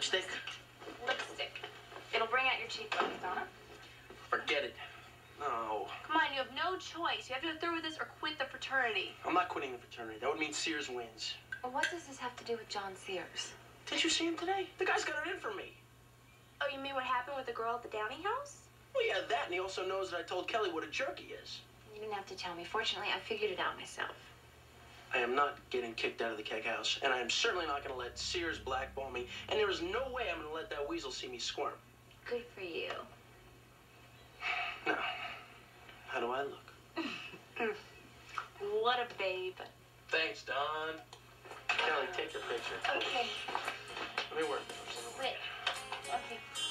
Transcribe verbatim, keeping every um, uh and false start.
Lipstick? Lipstick. It'll bring out your cheekbones, Donna. Forget it. No. Come on, you have no choice. You have to go through with this or quit the fraternity. I'm not quitting the fraternity. That would mean Sears wins. Well, what does this have to do with John Sears? Did you see him today? The guy's got it in for me. Oh, you mean what happened with the girl at the Downey house? Well, yeah, that, and he also knows that I told Kelly what a jerk he is. You didn't have to tell me. Fortunately, I figured it out myself. I am not getting kicked out of the keg house, and I am certainly not going to let Sears blackball me, and there is no way I'm going to let that weasel see me squirm. Good for you. Now, how do I look? What a babe. Thanks, Don. Kelly, take your picture. Okay. Let me work. Wait. Okay.